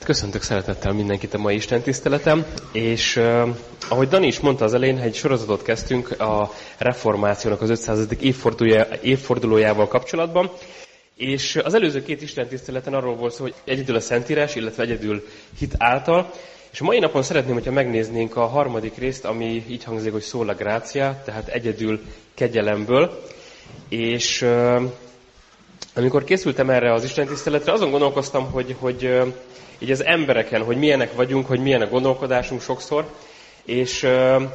Köszöntök szeretettel mindenkit a mai istentiszteletem, és ahogy Dani is mondta az elején, egy sorozatot kezdtünk a reformációnak az 500. évfordulójával kapcsolatban, és az előző két istentiszteleten arról volt szó, hogy egyedül a Szentírás, illetve egyedül hit által, és a mai napon szeretném, hogyha megnéznénk a harmadik részt, ami így hangzik, hogy sola gratia, tehát egyedül kegyelemből, és amikor készültem erre az istentiszteletre, azon gondolkoztam, hogy így az embereken, hogy milyenek vagyunk, hogy milyen a gondolkodásunk sokszor, és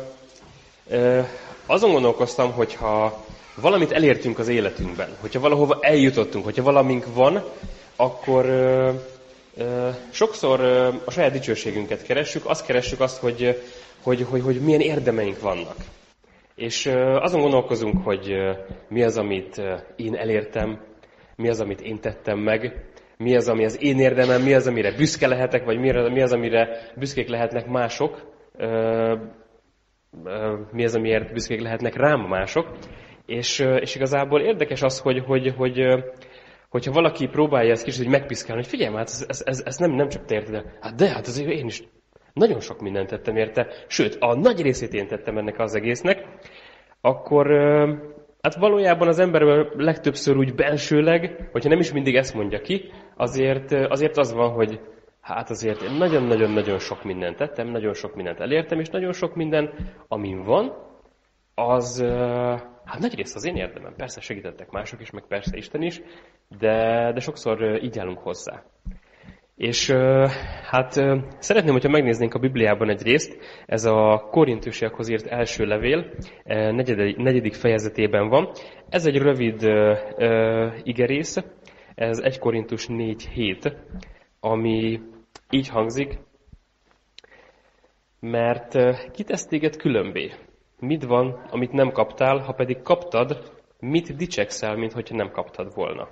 azon gondolkoztam, hogyha valamit elértünk az életünkben, hogyha valahova eljutottunk, hogyha valamink van, akkor sokszor a saját dicsőségünket keressük, hogy milyen érdemeink vannak. És azon gondolkozunk, hogy mi az, amit én elértem, mi az, amit én tettem meg, mi az, ami az én érdemem, mi az, amire büszke lehetek, vagy mi az, amire büszkék lehetnek mások, mi az, amiért büszkék lehetnek rám mások. És igazából érdekes az, hogyha valaki próbálja ezt kicsit megpiszkálni, hogy figyelj már, ezt nem csak te érted, hát azért én is nagyon sok mindent tettem érte, sőt, a nagy részét én tettem ennek az egésznek, akkor hát valójában az ember legtöbbször úgy belsőleg, hogyha nem is mindig ezt mondja ki, azért az van, hogy hát azért én nagyon-nagyon-nagyon sok mindent tettem, nagyon sok mindent elértem, és nagyon sok minden, amin van, az hát nagy rész az én érdemem. Persze segítettek mások is, meg persze Isten is, de sokszor így állunk hozzá. És hát szeretném, hogyha megnéznénk a Bibliában egy részt, ez a Korintusiakhoz írt első levél, negyedik fejezetében van. Ez egy rövid igerész, ez 1 Korintus 4:7, ami így hangzik, mert kitesz téged különbé? Mit van, amit nem kaptál, ha pedig kaptad, mit dicsekszel, minthogyha nem kaptad volna?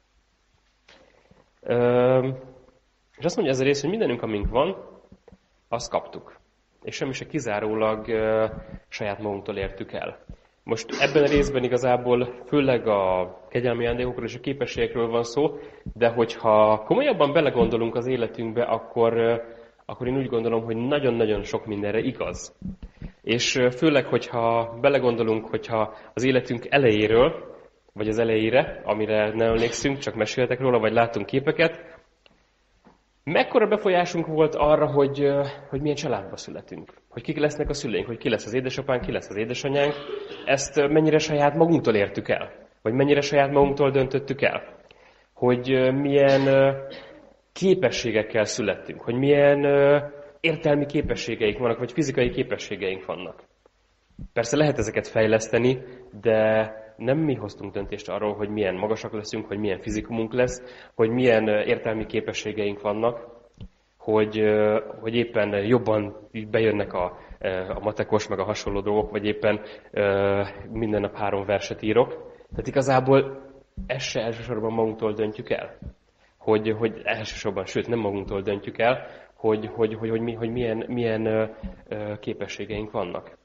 És azt mondja ez a rész, hogy mindenünk, amink van, azt kaptuk. És semmi se kizárólag saját magunktól értük el. Most ebben a részben igazából főleg a kegyelmi ajándékokról és a képességekről van szó, de hogyha komolyabban belegondolunk az életünkbe, akkor én úgy gondolom, hogy nagyon-nagyon sok mindenre igaz. És főleg, hogyha belegondolunk, hogyha az életünk elejéről, vagy az elejére, amire nem emlékszünk, csak meséltek róla, vagy láttunk képeket, mekkora befolyásunk volt arra, hogy milyen családba születünk, hogy kik lesznek a szüleink, hogy ki lesz az édesapánk, ki lesz az édesanyánk, ezt mennyire saját magunktól értük el, vagy mennyire saját magunktól döntöttük el, hogy milyen képességekkel születtünk, hogy milyen értelmi képességeink vannak, vagy fizikai képességeink vannak. Persze lehet ezeket fejleszteni, de nem mi hoztunk döntést arról, hogy milyen magasak leszünk, hogy milyen fizikumunk lesz, hogy milyen értelmi képességeink vannak, hogy éppen jobban bejönnek a matekos, meg a hasonló dolgok, vagy éppen minden nap 3 verset írok. Tehát igazából ezt se elsősorban magunktól döntjük el. Hogy elsősorban, sőt nem magunktól döntjük el, hogy milyen képességeink vannak.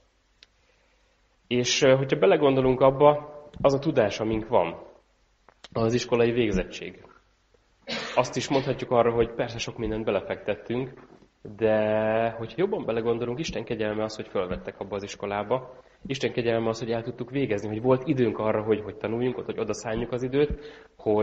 És hogyha belegondolunk abba, az a tudás, amink van, az iskolai végzettség. Azt is mondhatjuk arra, hogy persze sok mindent belefektettünk, de hogyha jobban belegondolunk, Isten kegyelme az, hogy fölvettek abba az iskolába. Isten kegyelme az, hogy el tudtuk végezni, hogy volt időnk arra, hogy tanuljunk, hogy odaszálljuk az időt,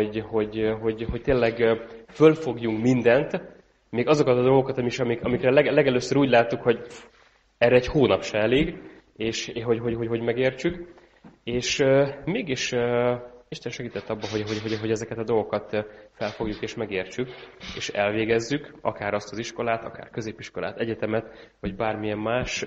hogy tényleg fölfogjunk mindent, még azokat a dolgokat, amikre legelőször úgy láttuk, hogy erre egy hónap se elég, és hogy megértsük. És mégis Isten segített abban, hogy ezeket a dolgokat felfogjuk és megértsük, és elvégezzük, akár azt az iskolát, akár középiskolát, egyetemet, vagy bármilyen más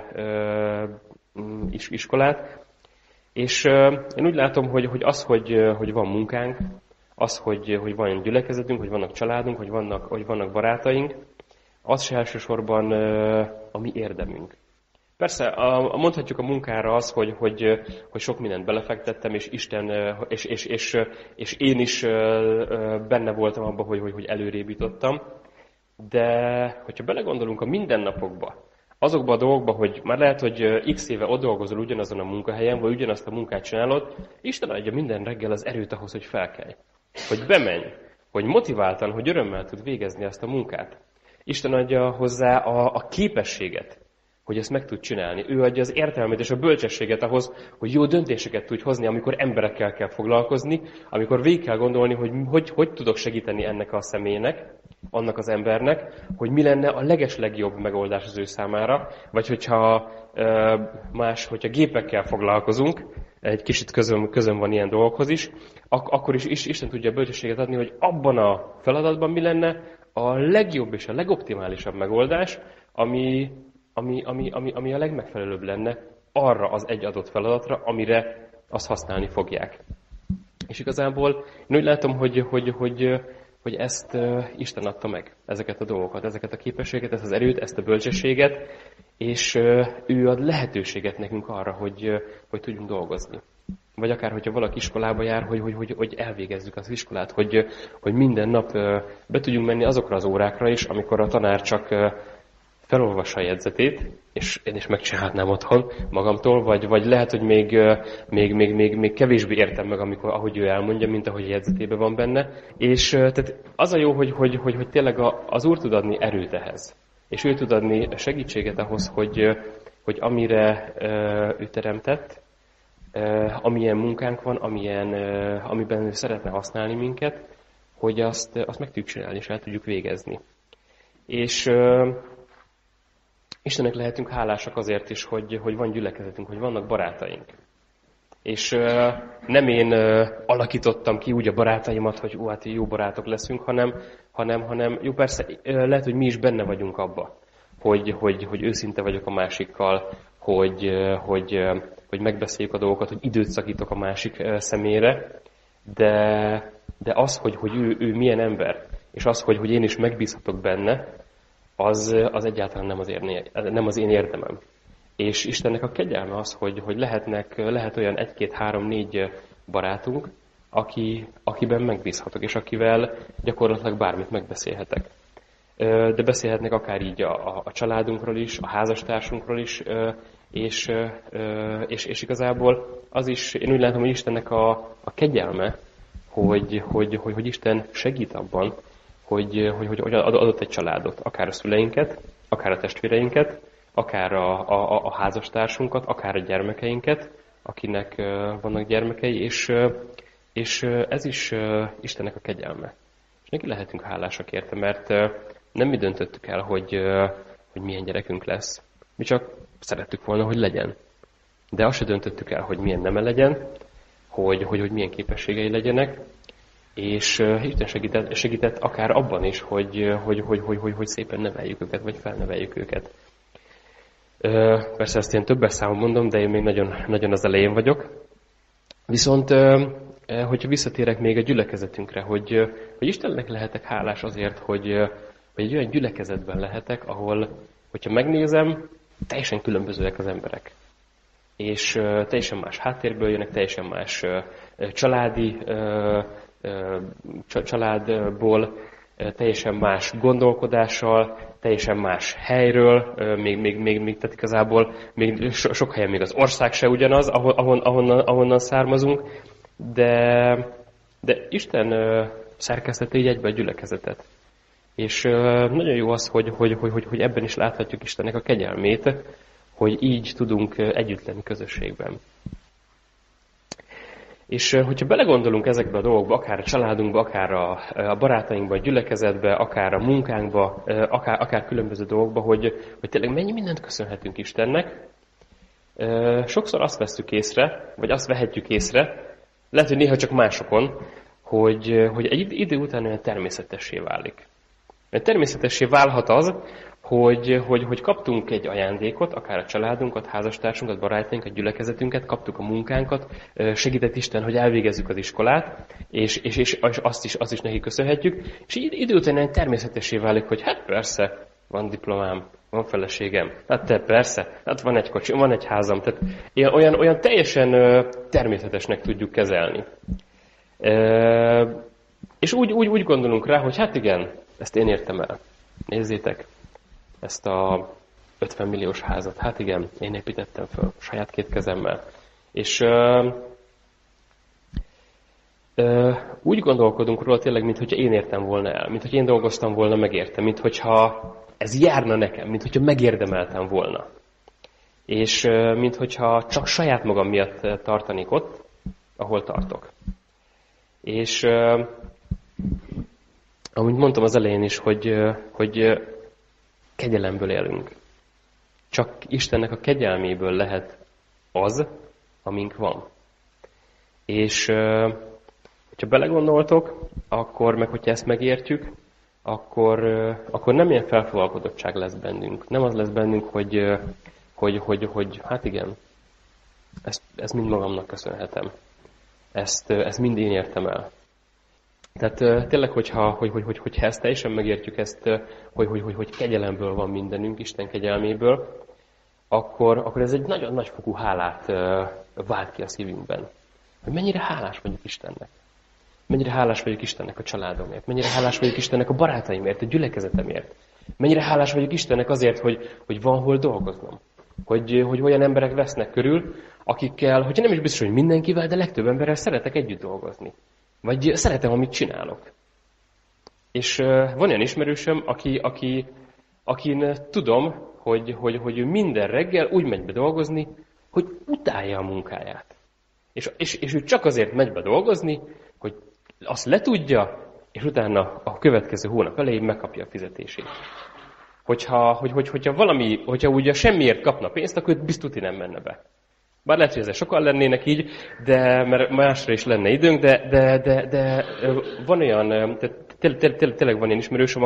iskolát. És én úgy látom, hogy az, hogy van munkánk, az, hogy van gyülekezetünk, hogy vannak családunk, hogy vannak barátaink, az se elsősorban a mi érdemünk. Persze, mondhatjuk a munkára az, hogy sok mindent belefektettem, és Isten, és én is benne voltam abban, hogy előrébb jutottam. De hogyha belegondolunk a mindennapokba, azokba a dolgokba, hogy már lehet, hogy x éve ott dolgozol ugyanazon a munkahelyen, vagy ugyanazt a munkát csinálod, Isten adja minden reggel az erőt ahhoz, hogy felkelj. Hogy bemenj, hogy motiváltan, hogy örömmel tud végezni ezt a munkát. Isten adja hozzá a képességet, hogy ezt meg tud csinálni. Ő adja az értelmet és a bölcsességet ahhoz, hogy jó döntéseket tudj hozni, amikor emberekkel kell foglalkozni, amikor végig kell gondolni, hogy tudok segíteni ennek a személynek, annak az embernek, hogy mi lenne a legeslegjobb megoldás az ő számára, vagy hogyha gépekkel foglalkozunk, egy kicsit közön van ilyen dolgokhoz is, akkor is Isten tudja a bölcsességet adni, hogy abban a feladatban mi lenne a legjobb és a legoptimálisabb megoldás, ami a legmegfelelőbb lenne arra az egy adott feladatra, amire azt használni fogják. És igazából én úgy látom, hogy ezt Isten adta meg, ezeket a dolgokat, ezeket a képességeket, ezt az erőt, ezt a bölcsességet, és ő ad lehetőséget nekünk arra, hogy tudjunk dolgozni. Vagy akár, hogyha valaki iskolába jár, hogy elvégezzük az iskolát, hogy minden nap be tudjunk menni azokra az órákra is, amikor a tanár csak felolvassa a jegyzetét, és én is megcsinálhatnám otthon magamtól, vagy lehet, hogy még kevésbé értem meg, ahogy ő elmondja, mint ahogy a jegyzetében van benne. És tehát az a jó, hogy tényleg az Úr tud adni erőt ehhez. És ő tud adni segítséget ahhoz, hogy amire ő teremtett, amilyen munkánk van, amiben ő szeretne használni minket, hogy azt meg tudjuk csinálni, és el tudjuk végezni. És Istennek lehetünk hálásak azért is, hogy van gyülekezetünk, hogy vannak barátaink. És nem én alakítottam ki úgy a barátaimat, hogy hát jó barátok leszünk, hanem jó, persze lehet, hogy mi is benne vagyunk abba, hogy őszinte vagyok a másikkal, hogy megbeszéljük a dolgokat, hogy időt szakítok a másik személyre, de az, hogy ő milyen ember, és az, hogy én is megbízhatok benne, az egyáltalán nem az én érdemem. És Istennek a kegyelme az, hogy lehet olyan 1, 2, 3, 4 barátunk, akiben megbízhatok, és akivel gyakorlatilag bármit megbeszélhetek. De beszélhetnek akár így a családunkról is, a házastársunkról is, és igazából az is, én úgy látom, hogy Istennek a kegyelme, hogy Isten segít abban, hogy adott egy családot, akár a szüleinket, akár a testvéreinket, akár a házastársunkat, akár a gyermekeinket, akinek vannak gyermekei, és ez is Istennek a kegyelme. És neki lehetünk hálásak érte, mert nem mi döntöttük el, hogy milyen gyerekünk lesz. Mi csak szerettük volna, hogy legyen. De azt se döntöttük el, hogy milyen neme legyen, hogy milyen képességei legyenek, és Isten segített akár abban is, hogy szépen neveljük őket, vagy felneveljük őket. Persze ezt én többes számon mondom, de én még nagyon, nagyon az elején vagyok. Viszont, hogyha visszatérek még a gyülekezetünkre, hogy Istennek lehetek hálás azért, hogy egy olyan gyülekezetben lehetek, ahol, hogyha megnézem, teljesen különbözőek az emberek. És teljesen más háttérből jönnek, teljesen más családból, teljesen más gondolkodással, teljesen más helyről, még tehát igazából még sok helyen még az ország se ugyanaz, ahonnan származunk, de Isten szerkesztette így egybe a gyülekezetet. És nagyon jó az, hogy ebben is láthatjuk Istennek a kegyelmét, hogy így tudunk együtt lenni közösségben. És hogyha belegondolunk ezekbe a dolgokba, akár a családunkba, akár a barátainkba, a gyülekezetbe, akár a munkánkba, akár különböző dolgokba, hogy tényleg mennyi mindent köszönhetünk Istennek, sokszor azt vesszük észre, vagy azt vehetjük észre, lehet, hogy néha csak másokon, hogy egy idő után olyan természetessé válik. Természetessé válhat az, hogy kaptunk egy ajándékot, akár a családunkat, házastársunkat, barátainkat, gyülekezetünket, kaptuk a munkánkat, segített Isten, hogy elvégezzük az iskolát, és azt is neki köszönhetjük, és így idő után természetessé válik, hogy hát persze, van diplomám, van feleségem, hát te persze, hát van egy kocsim, van egy házam, tehát olyan teljesen természetesnek tudjuk kezelni. És úgy gondolunk rá, hogy hát igen, ezt én értem el. Nézzétek, ezt a 50 milliós házat. Hát igen, én építettem föl saját 2 kezemmel. És úgy gondolkodunk róla tényleg, mintha én értem volna el, mintha én dolgoztam volna megérte, mintha ez járna nekem, mint hogyha megérdemeltem volna. És mint hogyha csak saját magam miatt tartanék ott, ahol tartok. És amint mondtam az elején is, hogy kegyelemből élünk. Csak Istennek a kegyelméből lehet az, amink van. És hogyha belegondoltok, akkor, meg hogyha ezt megértjük, akkor nem ilyen felfogalkodottság lesz bennünk. Nem az lesz bennünk, hogy hát igen, ezt mind magamnak köszönhetem. Ezt mind én értem el. Tehát tényleg, hogyha ezt teljesen megértjük, hogy kegyelemből van mindenünk, Isten kegyelméből, akkor ez egy nagyon nagyfokú hálát vált ki a szívünkben. Hogy mennyire hálás vagyok Istennek. Mennyire hálás vagyok Istennek a családomért. Mennyire hálás vagyok Istennek a barátaimért, a gyülekezetemért. Mennyire hálás vagyok Istennek azért, hogy van hol dolgoznom. Hogy olyan emberek vesznek körül, akikkel, hogyha nem is biztos, hogy mindenkivel, de legtöbb emberrel szeretek együtt dolgozni. Vagy szeretem, amit csinálok. És van olyan ismerősöm, akin tudom, hogy ő minden reggel úgy megy be dolgozni, hogy utálja a munkáját. És ő csak azért megy be dolgozni, hogy azt letudja, és utána a következő hónap elején megkapja a fizetését. Hogyha ugye semmiért kapna pénzt, akkor biztos nem menne be. Bár lehet, hogy ezzel sokan lennének így, mert másra is lenne időnk, de van olyan, tényleg van ilyen ismerősöm,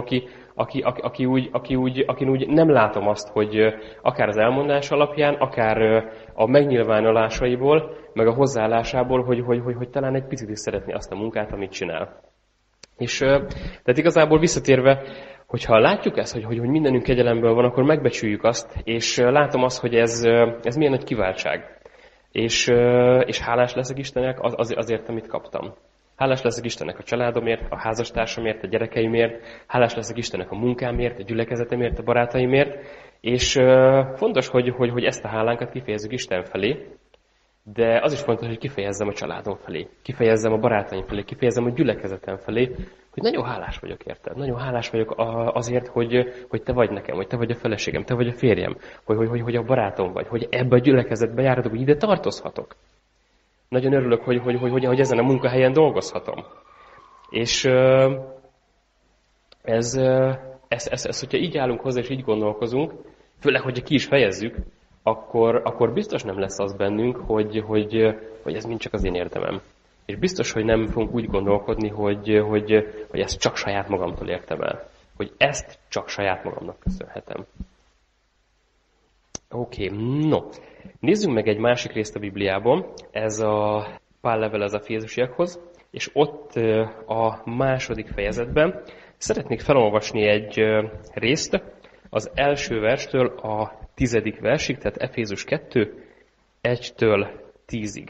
akin úgy nem látom azt, hogy akár az elmondás alapján, akár a megnyilvánulásaiból, meg a hozzáállásából, hogy talán egy picit is szeretné azt a munkát, amit csinál. És tehát igazából visszatérve, hogyha látjuk ezt, hogy mindenünk kegyelemből van, akkor megbecsüljük azt, és látom azt, hogy ez milyen nagy kiváltság. És hálás leszek Istennek azért, amit kaptam. Hálás leszek Istennek a családomért, a házastársamért, a gyerekeimért, hálás leszek Istennek a munkámért, a gyülekezetemért, a barátaimért, és fontos, hogy ezt a hálánkat kifejezzük Isten felé, de az is fontos, hogy kifejezzem a családom felé, kifejezzem a barátaim felé, kifejezzem a gyülekezetem felé, hogy nagyon hálás vagyok érted. Nagyon hálás vagyok azért, hogy te vagy nekem, hogy te vagy a feleségem, te vagy a férjem, hogy a barátom vagy, hogy ebbe a gyülekezetbe járhatok, hogy ide tartozhatok. Nagyon örülök, hogy ezen a munkahelyen dolgozhatom. És hogyha így állunk hozzá, és így gondolkozunk, főleg, hogyha ki is fejezzük, akkor biztos nem lesz az bennünk, hogy ez mind csak az én érdemem. És biztos, hogy nem fogunk úgy gondolkodni, hogy ezt csak saját magamtól értem el. Hogy ezt csak saját magamnak köszönhetem. Oké, no. Nézzünk meg egy másik részt a Bibliában. Ez a Pál levele az Efézusiakhoz, és ott a 2. fejezetben szeretnék felolvasni egy részt az első verstől a 10. versig, tehát Efézus 2, 1-től 10-ig.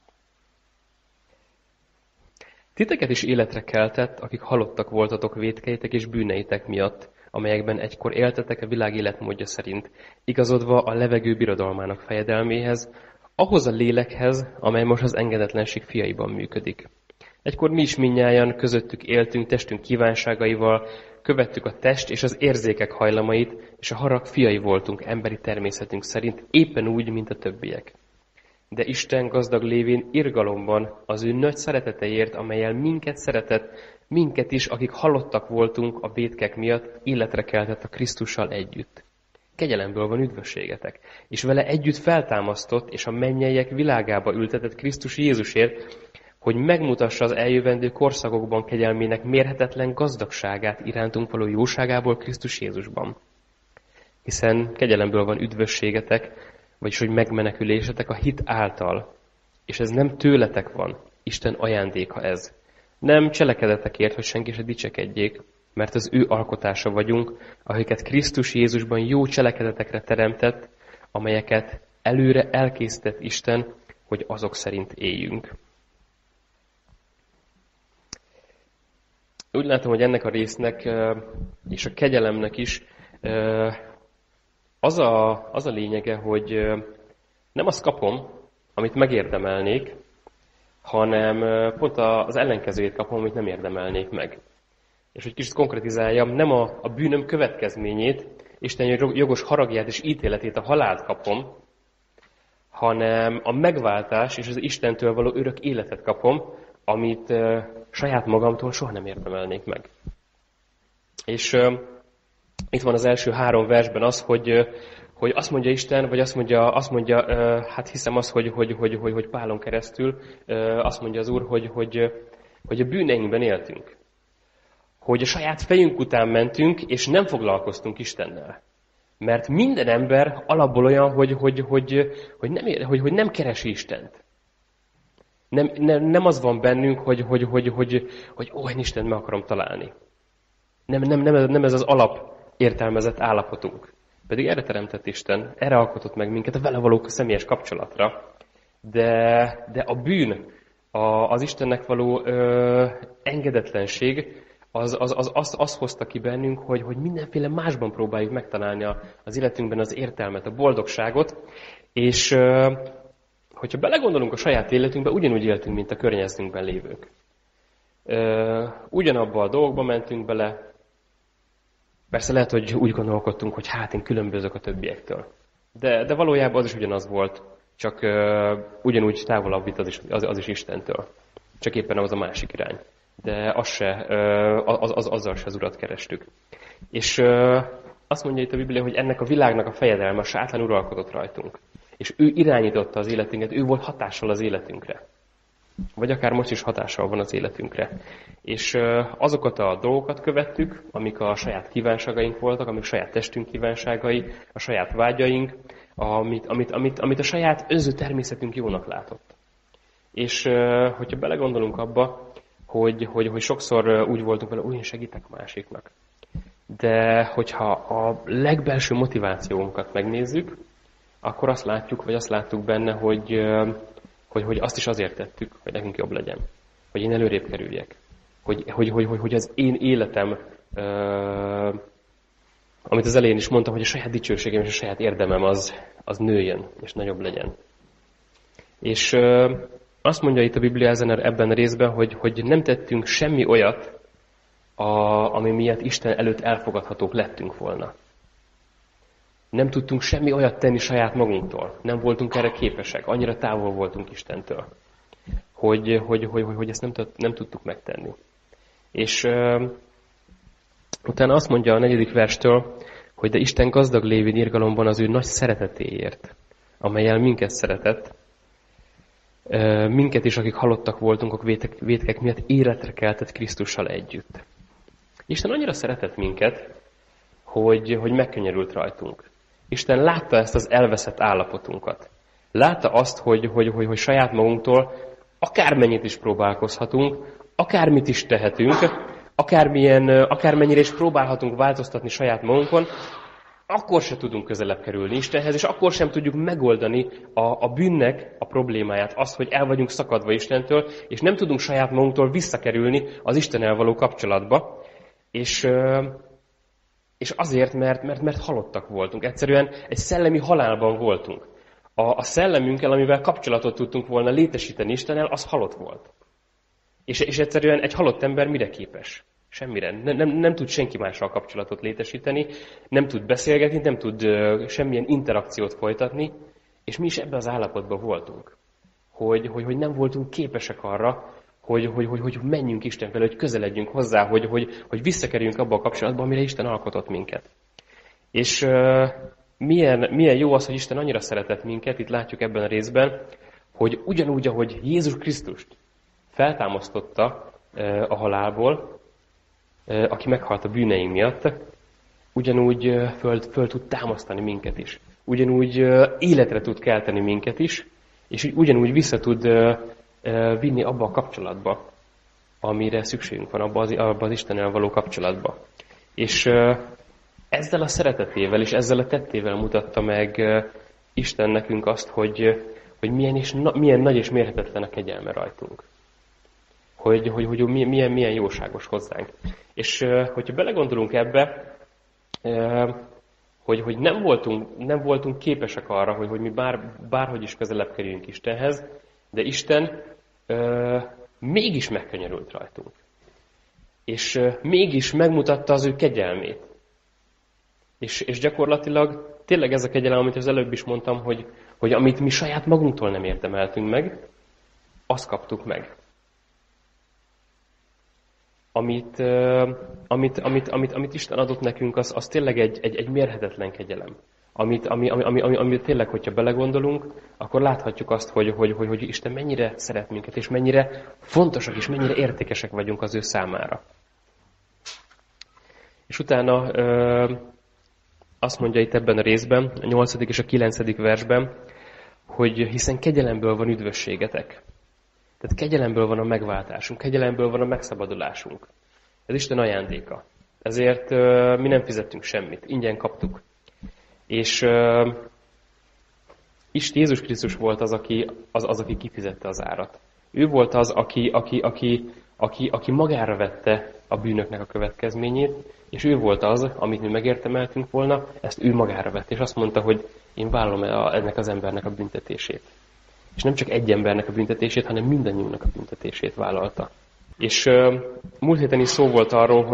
Titeket is életre keltett, akik halottak voltatok vétkeitek és bűneitek miatt, amelyekben egykor éltetek a világ életmódja szerint, igazodva a levegő birodalmának fejedelméhez, ahhoz a lélekhez, amely most az engedetlenség fiaiban működik. Egykor mi is mindnyájan közöttük éltünk testünk kívánságaival, követtük a test és az érzékek hajlamait, és a harag fiai voltunk emberi természetünk szerint, éppen úgy, mint a többiek. De Isten gazdag lévén irgalomban az ő nagy szereteteért, amellyel minket szeretett, minket is, akik halottak voltunk a vétkek miatt, életre keltett a Krisztussal együtt. Kegyelemből van üdvösségetek, és vele együtt feltámasztott, és a mennyeiek világába ültetett Krisztus Jézusért, hogy megmutassa az eljövendő korszakokban kegyelmének mérhetetlen gazdagságát irántunk való jóságából Krisztus Jézusban. Hiszen kegyelemből van üdvösségetek, vagyis hogy megmenekülésetek a hit által. És ez nem tőletek van, Isten ajándéka ez. Nem cselekedetekért, hogy senki se dicsekedjék, mert az ő alkotása vagyunk, akiket Krisztus Jézusban jó cselekedetekre teremtett, amelyeket előre elkészített Isten, hogy azok szerint éljünk. Úgy látom, hogy ennek a résznek és a kegyelemnek is az a lényege, hogy nem azt kapom, amit megérdemelnék, hanem pont az ellenkezőjét kapom, amit nem érdemelnék meg. és hogy kicsit konkretizáljam, nem a bűnöm következményét, Isten jogos haragját és ítéletét, a halált kapom, hanem a megváltás és az Istentől való örök életet kapom, amit saját magamtól soha nem érdemelnék meg. És itt van az első 3 versben az, hogy azt mondja Isten, vagy azt mondja hát hiszem azt, hogy Pálon keresztül azt mondja az Úr, hogy a bűneinkben éltünk. Hogy a saját fejünk után mentünk, és nem foglalkoztunk Istennel. Mert minden ember alapból olyan, hogy nem keresi Istent. Nem az van bennünk, hogy én Istent meg akarom találni. Nem ez az alap értelmezett állapotunk. Pedig erre teremtett Isten, erre alkotott meg minket, a vele való személyes kapcsolatra. De a bűn, az Istennek való engedetlenség, az hozta ki bennünk, hogy mindenféle másban próbáljuk megtalálni az életünkben az értelmet, a boldogságot, és hogyha belegondolunk a saját életünkbe, ugyanúgy éltünk, mint a környezetünkben lévők. Ugyanabba a dolgokba mentünk bele, persze lehet, hogy úgy gondolkodtunk, hogy hát én különbözök a többiektől. De valójában az is ugyanaz volt, csak ugyanúgy távolabb vitt az is Istentől. Csak éppen az a másik irány. De azzal se az Urat kerestük. És azt mondja itt a Biblia, hogy ennek a világnak a fejedelme, a sátán uralkodott rajtunk. És ő irányította az életünket, ő volt hatással az életünkre. Vagy akár most is hatással van az életünkre. És azokat a dolgokat követtük, amik a saját kívánságaink voltak, amik a saját testünk kívánságai, a saját vágyaink, amit a saját önző természetünk jónak látott. És hogyha belegondolunk abba, hogy sokszor úgy voltunk vele, én segítek másiknak. De hogyha a legbelső motivációnkat megnézzük, akkor azt látjuk, vagy azt láttuk benne, hogy azt is azért tettük, hogy nekünk jobb legyen. Hogy én előrébb kerüljek. Hogy az én életem, amit az elején is mondtam, hogy a saját dicsőségem és a saját érdemem az nőjön, és nagyobb legyen. És azt mondja itt a Biblia ebben a részben, hogy nem tettünk semmi olyat, ami miatt Isten előtt elfogadhatók lettünk volna. Nem tudtunk semmi olyat tenni saját magunktól. Nem voltunk erre képesek. Annyira távol voltunk Istentől, hogy ezt nem tudtuk megtenni. És utána azt mondja a 4. verstől, hogy de Isten gazdag lévén irgalomban az ő nagy szeretetéért, amellyel minket szeretett, minket is, akik halottak voltunk a vétkek miatt, életre keltett Krisztussal együtt. Isten annyira szeretett minket, hogy megkönyörült rajtunk. Isten látta ezt az elveszett állapotunkat. Látta azt, hogy saját magunktól akármennyit is próbálkozhatunk, akármit is tehetünk, akármennyire is próbálhatunk változtatni saját magunkon, akkor se tudunk közelebb kerülni Istenhez, és akkor sem tudjuk megoldani a bűnnek a problémáját, azt, hogy el vagyunk szakadva Istentől, és nem tudunk saját magunktól visszakerülni az Istennel való kapcsolatba, és azért, mert halottak voltunk. Egyszerűen egy szellemi halálban voltunk. A szellemünkkel, amivel kapcsolatot tudtunk volna létesíteni Istennel, az halott volt. És egyszerűen egy halott ember mire képes? Semmire. Nem tud senki mással kapcsolatot létesíteni, nem tud beszélgetni, nem tud semmilyen interakciót folytatni, és mi is ebben az állapotban voltunk. Hogy nem voltunk képesek arra, hogy menjünk Isten felé, hogy közeledjünk hozzá, hogy visszakerüljünk abba a kapcsolatba, amire Isten alkotott minket. És milyen jó az, hogy Isten annyira szeretett minket, itt látjuk ebben a részben, hogy ugyanúgy, ahogy Jézus Krisztust feltámasztotta a halálból, aki meghalt a bűneim miatt, ugyanúgy föl tud támasztani minket is. Ugyanúgy életre tud kelteni minket is, és ugyanúgy vissza tud vinni abba a kapcsolatba, amire szükségünk van, abba az Istennel való kapcsolatba. És ezzel a szeretetével és ezzel a tettével mutatta meg Isten nekünk azt, hogy milyen nagy és mérhetetlen a kegyelme rajtunk. Hogy milyen jóságos hozzánk. És hogyha belegondolunk ebbe, hogy nem voltunk képesek arra, hogy mi bárhogy is közelebb kerüljünk Istenhez, de Isten mégis megkönyörült rajtunk. és mégis megmutatta az ő kegyelmét. És gyakorlatilag tényleg ez a kegyelem, amit az előbb is mondtam, hogy amit mi saját magunktól nem érdemeltünk meg, azt kaptuk meg. Amit Isten adott nekünk, az tényleg egy mérhetetlen kegyelem. Amit tényleg, hogyha belegondolunk, akkor láthatjuk azt, hogy Isten mennyire szeret minket, és mennyire fontosak, és mennyire értékesek vagyunk az ő számára. És utána azt mondja itt ebben a részben, a 8. és a 9. versben, hogy hiszen kegyelemből van üdvösségetek. Tehát kegyelemből van a megváltásunk, kegyelemből van a megszabadulásunk. Ez Isten ajándéka. Ezért mi nem fizettünk semmit, ingyen kaptuk. És Jézus Krisztus volt az, aki kifizette az árat. Ő volt az, aki magára vette a bűnöknek a következményét, és ő volt az, amit mi megérdemeltünk volna, ezt ő magára vette, és azt mondta, hogy én vállalom ennek az embernek a büntetését. És nem csak egy embernek a büntetését, hanem mindannyiunknak a büntetését vállalta. És múlt héten is szó volt arról,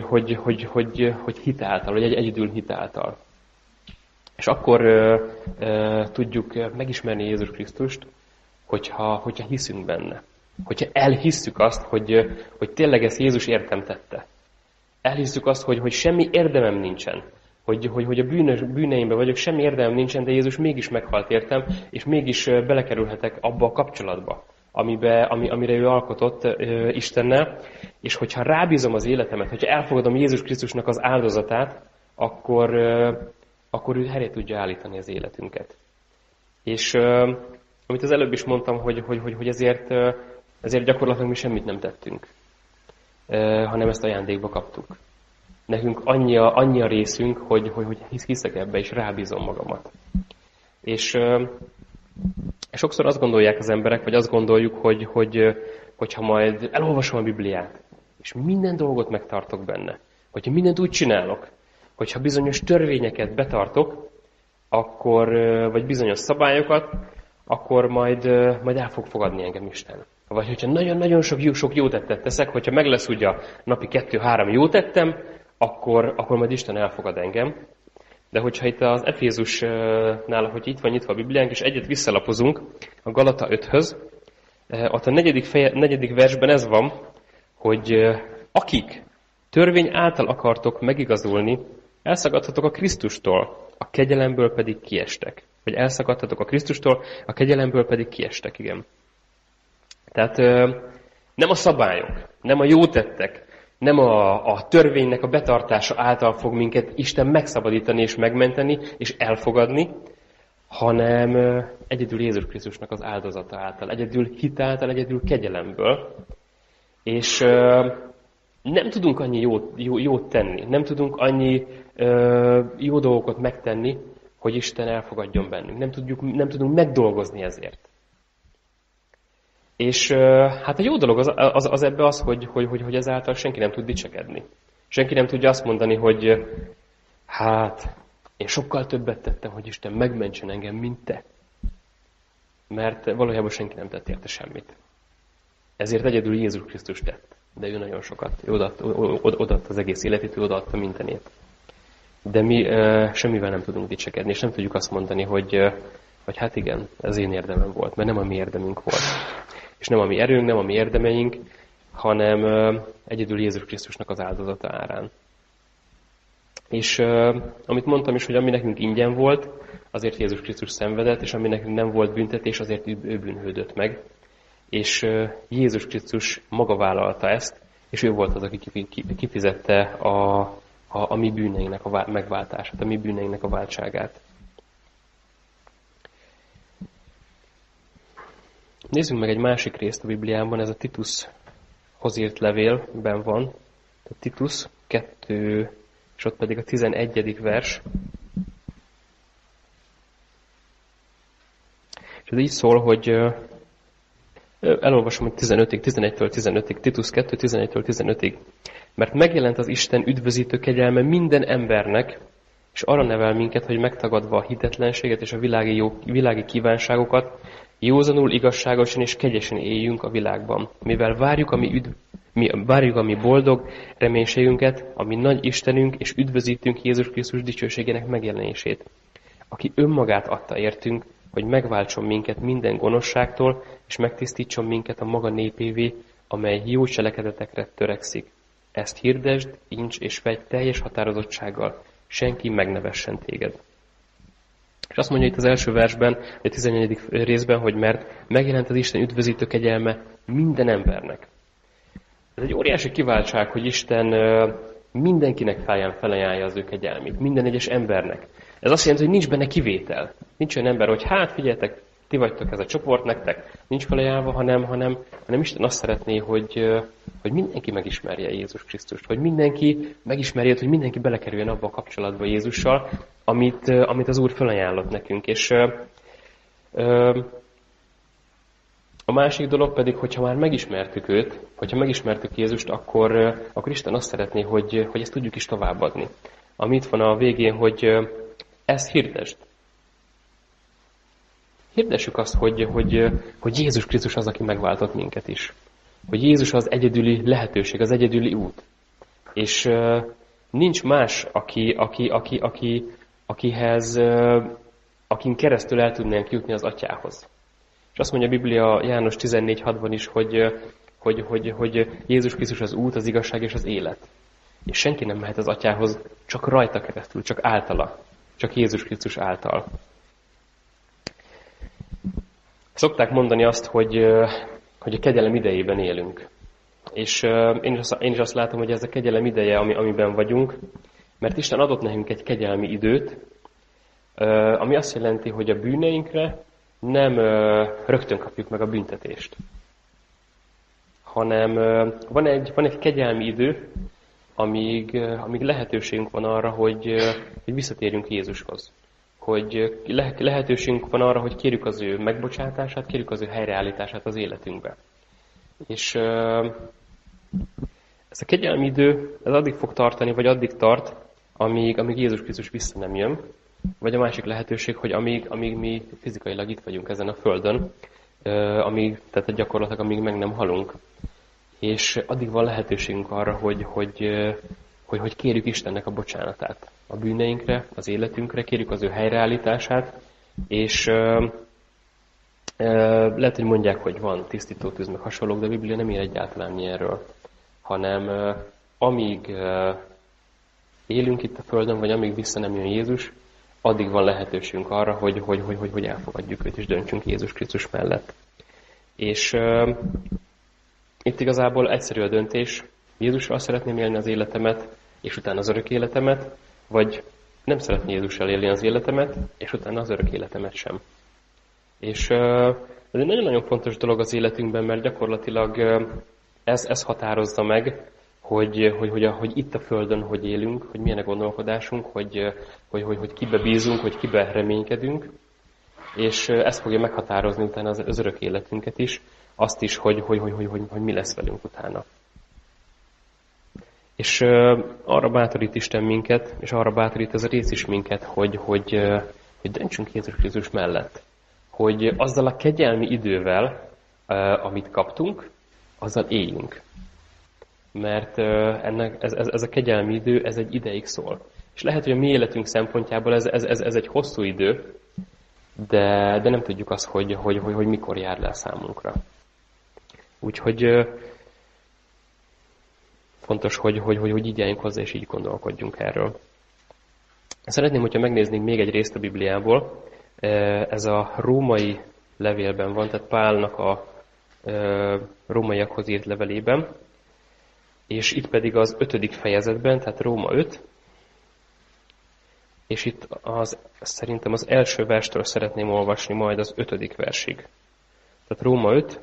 hogy hitáltal, vagy egyedül hitáltal. És akkor tudjuk megismerni Jézus Krisztust, hogyha hiszünk benne. Hogyha elhisszük azt, hogy tényleg ezt Jézus értem tette. Elhisszük azt, hogy semmi érdemem nincsen. Hogy a bűneimben vagyok, semmi érdemem nincsen, de Jézus mégis meghalt értem, és mégis belekerülhetek abba a kapcsolatba, amire ő alkotott Istennel. És hogyha rábízom az életemet, hogyha elfogadom Jézus Krisztusnak az áldozatát, akkor ő helyre tudja állítani az életünket. És amit az előbb is mondtam, hogy ezért gyakorlatilag mi semmit nem tettünk, hanem ezt ajándékba kaptuk. Nekünk annyi a részünk, hogy hiszek ebbe, és rábízom magamat. És sokszor azt gondolják az emberek, vagy azt gondoljuk, hogyha majd elolvasom a Bibliát, és minden dolgot megtartok benne, hogyha mindent úgy csinálok, hogyha bizonyos törvényeket betartok, vagy bizonyos szabályokat, akkor majd el fog fogadni engem Isten. Vagy hogyha nagyon-nagyon sok jó tettet teszek, hogyha meg lesz ugye napi 2-3 jó tettem, akkor majd Isten elfogad engem. De hogyha itt az Efézusnál, hogy itt van nyitva a Bibliánk, és egyet visszalapozunk a Galata 5-höz, ott a 4. versben ez van, hogy akik törvény által akartok megigazulni, elszakadhatok a Krisztustól, a kegyelemből pedig kiestek. Vagy elszakadhatok a Krisztustól, a kegyelemből pedig kiestek, igen. Tehát nem a szabályok, nem a jó tettek, nem a törvénynek a betartása által fog minket Isten megszabadítani és megmenteni és elfogadni, hanem egyedül Jézus Krisztusnak az áldozata által, egyedül hit által, egyedül kegyelemből. És nem tudunk annyi jót tenni, nem tudunk annyi jó dolgokat megtenni, hogy Isten elfogadjon bennünk. Nem tudunk megdolgozni ezért. És hát a jó dolog az ebbe az, hogy ezáltal senki nem tud dicsekedni. Senki nem tudja azt mondani, hogy hát én sokkal többet tettem, hogy Isten megmentsen engem, mint te. Mert valójában senki nem tett érte semmit. Ezért egyedül Jézus Krisztus tett. De ő nagyon sokat. Ő odaadta az egész életét, ő odaadta mindenét. De mi semmivel nem tudunk dicsekedni, és nem tudjuk azt mondani, hogy hát igen, ez én érdemem volt, mert nem a mi érdemünk volt. És nem a mi erőnk, nem a mi érdemeink, hanem egyedül Jézus Krisztusnak az áldozata árán. És amit mondtam is, hogy ami nekünk ingyen volt, azért Jézus Krisztus szenvedett, és ami nekünk nem volt büntetés, azért ő bűnhődött meg. És Jézus Krisztus maga vállalta ezt, és ő volt az, aki kifizette a mi bűneinknek a megváltását, a mi bűneinknek a váltságát. Nézzünk meg egy másik részt a Bibliában, ez a Titushoz írt levélben van. A Titus 2, és ott pedig a 11. vers. És ez így szól, hogy elolvasom, hogy 11-től 15-ig, Titus 2, 11-től 15-ig. Mert megjelent az Isten üdvözítő kegyelme minden embernek, és arra nevel minket, hogy megtagadva a hitetlenséget és a világi kívánságokat, Józanul, igazságosan és kegyesen éljünk a világban, mivel várjuk a mi boldog reménységünket, ami nagy Istenünk és üdvözítünk Jézus Krisztus dicsőségének megjelenését, aki önmagát adta értünk, hogy megváltson minket minden gonoszságtól, és megtisztítson minket a maga népévé, amely jó cselekedetekre törekszik. Ezt hirdesd, incs és vegy teljes határozottsággal, senki megnevessen téged. És azt mondja itt az első versben, a 14. részben, hogy mert megjelent az Isten üdvözítő kegyelme minden embernek. Ez egy óriási kiváltság, hogy Isten mindenkinek felajánlja az ő kegyelmét, minden egyes embernek. Ez azt jelenti, hogy nincs benne kivétel. Nincs olyan ember, hogy hát figyeljetek, ti vagytok ez a csoport, nektek nincs felajánlva, hanem Isten azt szeretné, hogy mindenki megismerje Jézus Krisztust, hogy mindenki megismerje, hogy mindenki belekerüljön abba a kapcsolatba Jézussal, amit az Úr felajánlott nekünk. És a másik dolog pedig, hogyha már megismertük őt, hogyha megismertük Jézust, akkor Isten azt szeretné, hogy ezt tudjuk is továbbadni. Ami itt van a végén, hogy ezt hirdesd. Hirdessük azt, hogy Jézus Krisztus az, aki megváltott minket is. Hogy Jézus az egyedüli lehetőség, az egyedüli út. És nincs más, akin keresztül el tudnánk jutni az Atyához. És azt mondja a Biblia János 14.6-ban is, hogy Jézus Krisztus az út, az igazság és az élet. És senki nem mehet az Atyához csak rajta keresztül, csak általa. Csak Jézus Krisztus által. Szokták mondani azt, hogy a kegyelem idejében élünk. És én is azt látom, hogy ez a kegyelem ideje, amiben vagyunk, mert Isten adott nekünk egy kegyelmi időt, ami azt jelenti, hogy a bűneinkre nem rögtön kapjuk meg a büntetést, hanem van egy kegyelmi idő, amíg lehetőségünk van arra, hogy visszatérjünk Jézushoz. Hogy lehetőségünk van arra, hogy kérjük az ő megbocsátását, kérjük az ő helyreállítását az életünkbe. És ez a kegyelmi idő, ez addig fog tartani, vagy addig tart, amíg Jézus Krisztus vissza nem jön. Vagy a másik lehetőség, hogy amíg mi fizikailag itt vagyunk ezen a földön, tehát gyakorlatilag amíg meg nem halunk. És addig van lehetőségünk arra, hogy kérjük Istennek a bocsánatát a bűneinkre, az életünkre, kérjük az ő helyreállítását, és lehet, hogy mondják, hogy van tisztítótűz, meg hasonlók, de a Biblia nem ír egyáltalán ilyenről, hanem amíg élünk itt a Földön, vagy amíg vissza nem jön Jézus, addig van lehetőségünk arra, hogy elfogadjuk őt, és döntsünk Jézus Krisztus mellett. És itt igazából egyszerű a döntés. Jézussal szeretném élni az életemet, és utána az örök életemet, vagy nem szeretném Jézussal élni az életemet, és utána az örök életemet sem. És ez egy nagyon-nagyon fontos dolog az életünkben, mert gyakorlatilag ez határozza meg, hogy itt a Földön hogy élünk, hogy milyen a gondolkodásunk, hogy kibe bízunk, hogy kibe reménykedünk, és ez fogja meghatározni utána az örök életünket is, azt is, hogy mi lesz velünk utána. És arra bátorít Isten minket, és arra bátorít ez a rész is minket, hogy döntsünk Jézus Krisztus mellett. Hogy azzal a kegyelmi idővel, amit kaptunk, azzal éljünk. Mert ez a kegyelmi idő, ez egy ideig szól. És lehet, hogy a mi életünk szempontjából ez egy hosszú idő, de nem tudjuk azt, hogy mikor jár le a számunkra. Úgyhogy fontos, hogy így álljunk hozzá, és így gondolkodjunk erről. Szeretném, hogyha megnéznénk még egy részt a Bibliából. Ez a római levélben van, tehát Pálnak a rómaiakhoz írt levelében. És itt pedig az 5. fejezetben, tehát Róma 5, és itt szerintem az első verstől szeretném olvasni majd az 5. versig. Tehát Róma 5,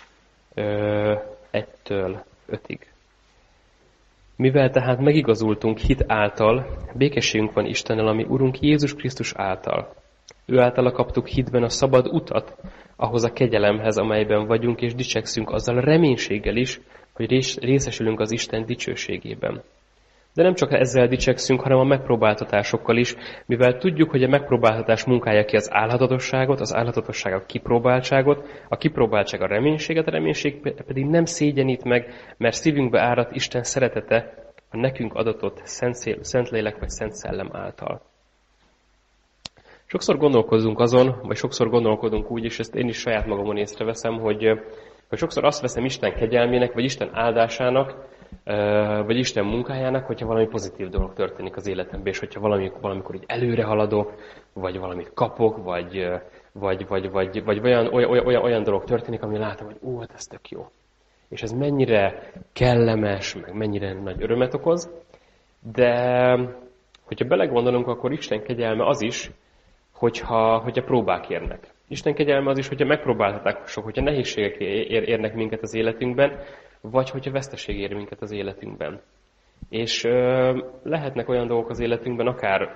1-től 5-ig. Mivel tehát megigazultunk hit által, békességünk van Istennel, ami Urunk Jézus Krisztus által. Ő általa kaptuk hitben a szabad utat, ahhoz a kegyelemhez, amelyben vagyunk, és dicsekszünk azzal a reménységgel is, hogy részesülünk az Isten dicsőségében. De nem csak ezzel dicsekszünk, hanem a megpróbáltatásokkal is, mivel tudjuk, hogy a megpróbáltatás munkálja ki az álhatatosságot, az álhatatosság a kipróbáltságot, a kipróbáltság a reménységet, a reménység pedig nem szégyenít meg, mert szívünkbe árat Isten szeretete a nekünk adatott Szentlélek vagy Szent Szellem által. Sokszor gondolkozunk azon, vagy sokszor gondolkodunk úgy, és ezt én is saját magamon észreveszem, hogy sokszor azt veszem Isten kegyelmének, vagy Isten áldásának, vagy Isten munkájának, hogyha valami pozitív dolog történik az életemben, és hogyha valamikor így előre haladok, vagy valamit kapok, vagy olyan dolog történik, ami látom, hogy hát ez tök jó. És ez mennyire kellemes, meg mennyire nagy örömet okoz, de hogyha belegondolunk, akkor Isten kegyelme az is, hogyha próbák érnek. Isten kegyelme az is, hogyha megpróbáltatások, hogyha nehézségek érnek minket az életünkben, vagy hogyha veszteség ér minket az életünkben. És lehetnek olyan dolgok az életünkben, akár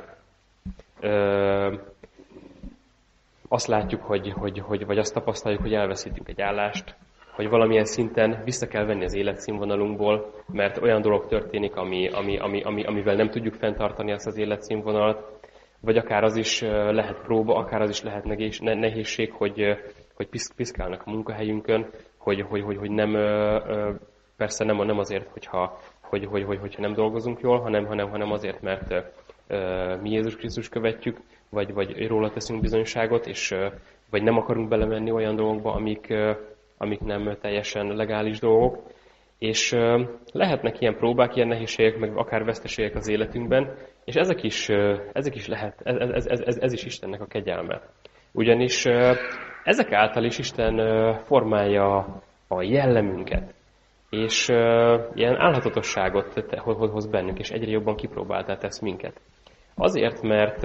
azt látjuk, vagy azt tapasztaljuk, hogy elveszítünk egy állást, hogy valamilyen szinten vissza kell venni az életszínvonalunkból, mert olyan dolog történik, amivel nem tudjuk fenntartani azt az életszínvonalat, vagy akár az is lehet próba, akár az is lehet nehézség, hogy piszkálnak a munkahelyünkön, hogy nem, persze nem azért, hogyha nem dolgozunk jól, hanem azért, mert mi Jézus Krisztus követjük, vagy róla teszünk bizonyságot, és vagy nem akarunk belemenni olyan dolgokba, amik nem teljesen legális dolgok. És lehetnek ilyen próbák, ilyen nehézségek, meg akár veszteségek az életünkben, és ezek is lehet, ez is Istennek a kegyelme. Ugyanis ezek által is Isten formálja a jellemünket, és ilyen álhatatosságot hoz bennünk, és egyre jobban kipróbáltá tesz minket. Azért, mert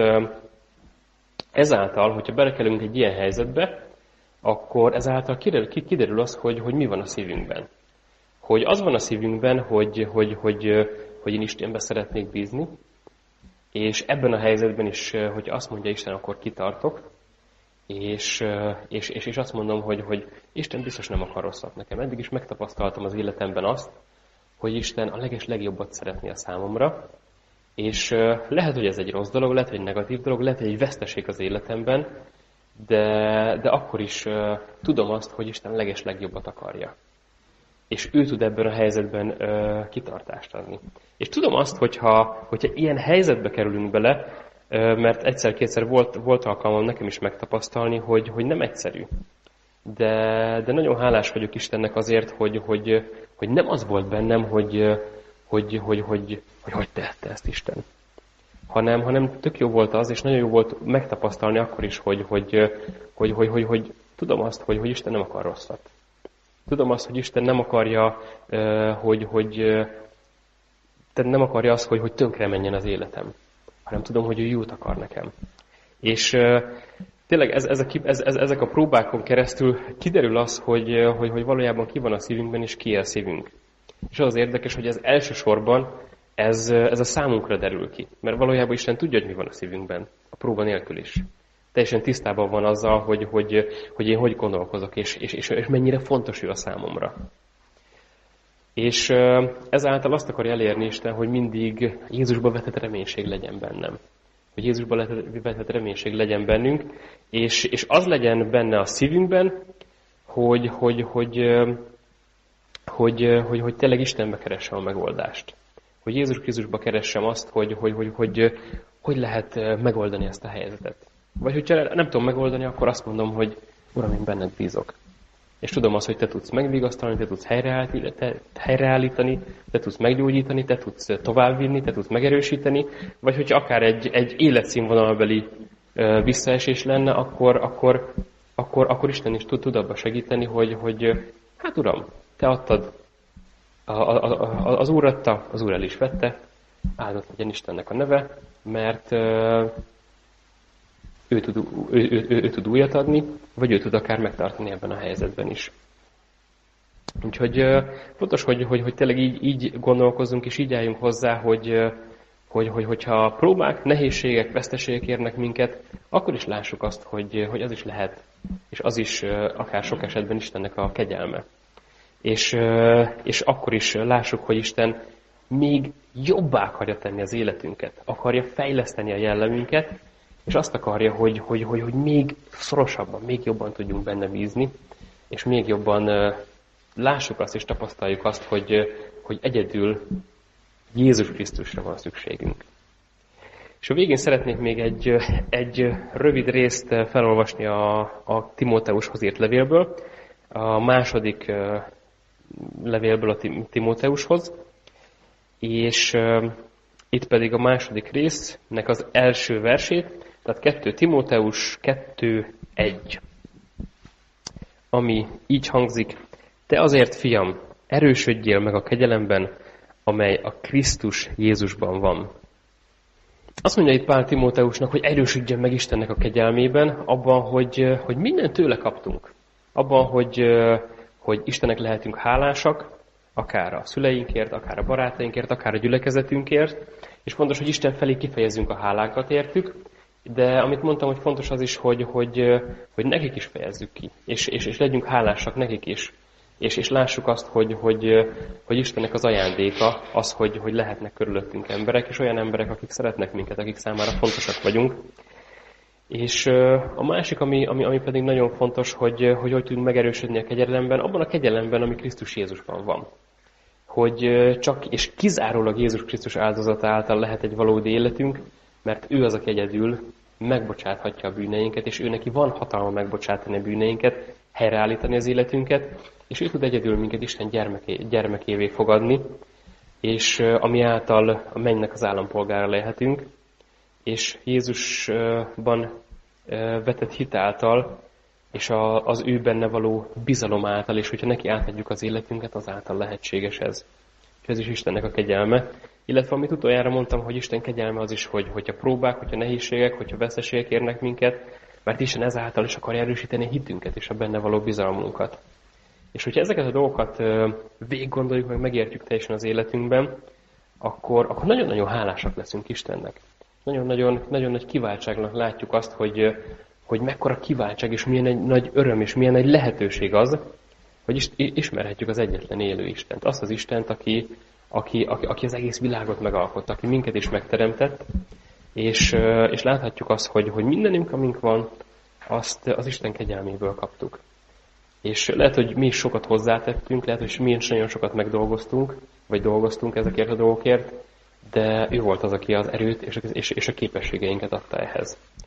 ezáltal, hogyha belekelünk egy ilyen helyzetbe, akkor ezáltal kiderül az, hogy mi van a szívünkben. Hogy az van a szívünkben, hogy én Istenbe szeretnék bízni, és ebben a helyzetben is, hogy azt mondja Isten, akkor kitartok, és azt mondom, hogy Isten biztos nem akar rosszat nekem. Eddig is megtapasztaltam az életemben azt, hogy Isten a legjobbat szeretné a számomra, és lehet, hogy ez egy rossz dolog, lehet, hogy egy negatív dolog, lehet, hogy egy veszteség az életemben, de akkor is tudom azt, hogy Isten a legjobbat akarja. És ő tud ebben a helyzetben kitartást adni. És tudom azt, hogyha ilyen helyzetbe kerülünk bele, mert egyszer-kétszer volt alkalmam nekem is megtapasztalni, hogy nem egyszerű. De nagyon hálás vagyok Istennek azért, hogy nem az volt bennem, hogy tehette ezt Isten. Hanem tök jó volt az, és nagyon jó volt megtapasztalni akkor is, hogy tudom azt, hogy Isten nem akar rosszat. Tudom azt, hogy Isten nem akarja, nem akarja azt, hogy tönkre menjen az életem, hanem tudom, hogy ő jót akar nekem. És tényleg ezek a próbákon keresztül kiderül az, hogy valójában ki van a szívünkben, és ki a szívünk. És az érdekes, hogy ez elsősorban ez a számunkra derül ki. Mert valójában Isten tudja, hogy mi van a szívünkben, a próba nélkül is. Teljesen tisztában van azzal, hogy én hogy gondolkozok, és mennyire fontos ő a számomra. És ezáltal azt akarja elérni Isten, hogy mindig Jézusba vetett reménység legyen bennem. Hogy Jézusba vetett reménység legyen bennünk, és az legyen benne a szívünkben, hogy tényleg Istenbe keressem a megoldást. Hogy Jézus Krisztusba keressem azt, hogy lehet megoldani ezt a helyzetet. Vagy hogyha nem tudom megoldani, akkor azt mondom, hogy Uram, én benned bízok. És tudom azt, hogy te tudsz megvigasztalni, te tudsz helyreállítani, te tudsz meggyógyítani, te tudsz továbbvinni, te tudsz megerősíteni, vagy hogyha akár egy életszínvonalbeli visszaesés lenne, akkor Isten is tud abba segíteni, hogy hát Uram, te adtad, az Úr adta, az Úr el is vette, áldott legyen Istennek a neve, mert ő tud újat adni, vagy ő tud akár megtartani ebben a helyzetben is. Úgyhogy fontos, hogy tényleg így gondolkozzunk, és így álljunk hozzá, hogyha próbák, nehézségek, veszteségek érnek minket, akkor is lássuk azt, hogy az is lehet, és az is akár sok esetben Istennek a kegyelme. És akkor is lássuk, hogy Isten még jobbá akarja tenni az életünket, akarja fejleszteni a jellemünket, és azt akarja, hogy még szorosabban, még jobban tudjunk benne bízni, és még jobban lássuk azt és tapasztaljuk azt, hogy egyedül Jézus Krisztusra van szükségünk. És a végén szeretnék még egy rövid részt felolvasni a Timóteushoz írt levélből, a második levélből a Timóteushoz, és itt pedig a második résznek az első versét, tehát 2 Timóteus 2:1, ami így hangzik: Te azért, fiam, erősödjél meg a kegyelemben, amely a Krisztus Jézusban van. Azt mondja itt Pál Timóteusnak, hogy erősödjön meg Istennek a kegyelmében, abban, hogy mindent tőle kaptunk. Abban, hogy Istennek lehetünk hálásak, akár a szüleinkért, akár a barátainkért, akár a gyülekezetünkért, és fontos, hogy Isten felé kifejezzünk a hálánkat értük, de amit mondtam, hogy fontos az is, hogy nekik is fejezzük ki, és legyünk hálásak nekik is, és lássuk azt, hogy Istennek az ajándéka az, hogy lehetnek körülöttünk emberek, és olyan emberek, akik szeretnek minket, akik számára fontosak vagyunk. És a másik, ami pedig nagyon fontos, hogy tudunk megerősödni a kegyelemben, abban a kegyelemben, ami Krisztus Jézusban van. Hogy csak és kizárólag Jézus Krisztus áldozata által lehet egy valódi életünk, mert ő az, aki egyedül megbocsáthatja a bűneinket, és ő neki van hatalma megbocsátani a bűneinket, helyreállítani az életünket, és ő tud egyedül minket Isten gyermekévé fogadni, és ami által a mennynek az állampolgára lehetünk, és Jézusban vetett hit által, és az ő benne való bizalom által, és hogyha neki átadjuk az életünket, azáltal lehetséges ez. És ez is Istennek a kegyelme. Illetve amit utoljára mondtam, hogy Isten kegyelme az is, hogyha próbák, hogyha nehézségek, hogyha veszteségek érnek minket, mert Isten ezáltal is akar erősíteni a hitünket és a benne való bizalmunkat. És hogyha ezeket a dolgokat végig gondoljuk, meg megértjük teljesen az életünkben, akkor nagyon-nagyon hálásak leszünk Istennek. Nagyon-nagyon nagy kiváltságnak látjuk azt, hogy mekkora kiváltság, és milyen egy nagy öröm, és milyen egy lehetőség az, hogy ismerhetjük az egyetlen élő Istent. Azt az Istent, aki az egész világot megalkotta, aki minket is megteremtett, és láthatjuk azt, hogy mindenünk, amink van, azt az Isten kegyelméből kaptuk. És lehet, hogy mi is sokat hozzátettünk, lehet, hogy mi is nagyon sokat megdolgoztunk, vagy dolgoztunk ezekért a dolgokért, de ő volt az, aki az erőt és a képességeinket adta ehhez.